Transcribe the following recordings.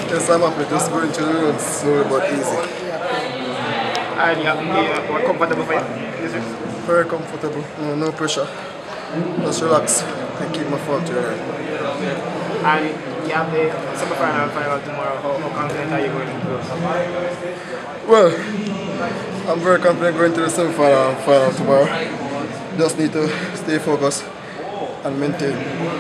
Yes, I'm happy. Just going through the road slowly but easy. And you're comfortable for you? Very comfortable. No pressure. Just relax and keep my form together. And you have the semi-final and final tomorrow. How confident are you going into those? Well, I'm very confident going to the semi-final and final tomorrow. Just need to stay focused and maintain.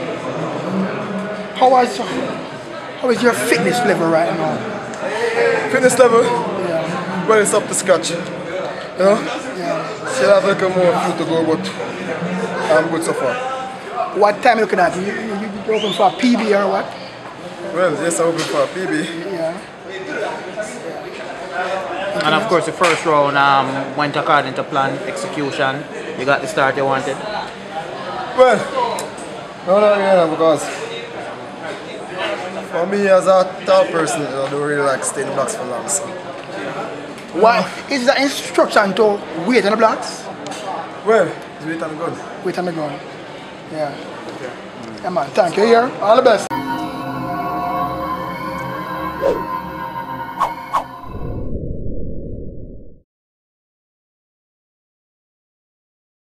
How is your fitness level right now? Fitness level? Yeah. Well, it's up to scratch. You know? Yeah. Still have like a more few to go, but I'm good so far. What time are you looking at? You open for a PB or what? Well, yes, I'm open for a PB. Yeah. And of course, the first round went according to plan, execution. You got the start you wanted? Well, no, not really, because for me as a tall person, I don't really like staying in the blocks for long. So. What is the instruction to wait on the blocks? Well, it's wait on the gun. Wait on the gun. Yeah. Yeah, man. Thank you. Here. All the best.